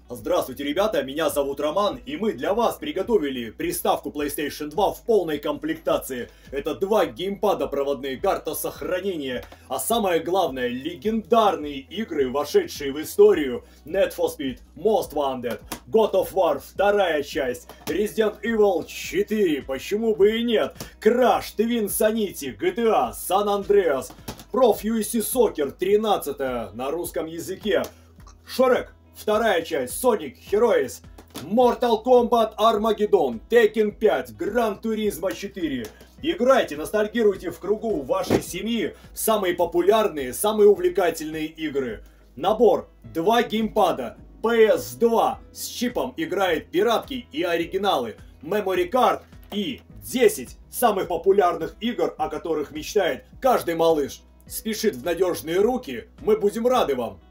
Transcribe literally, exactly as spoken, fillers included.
Здравствуйте, ребята, меня зовут Роман, и мы для вас приготовили приставку PlayStation два в полной комплектации. Это два геймпада проводные, карта сохранения, а самое главное, легендарные игры, вошедшие в историю: Need for Speed, Most Wanted, God of War, вторая часть, Resident Evil четыре, почему бы и нет, Crash, Twin Sanity, джи ти эй, San Andreas, Pro ю эф си Soccer тринадцать на русском языке, Shrek, вторая часть, Sonic, Heroes, Mortal Kombat, Armageddon, Tekken пять, Gran Turismo четыре. Играйте, ностальгируйте в кругу вашей семьи самые популярные, самые увлекательные игры. Набор: два геймпада, пи эс два с чипом играет пиратки и оригиналы, Memory Card и десять самых популярных игр, о которых мечтает каждый малыш. Спешит в надежные руки, мы будем рады вам.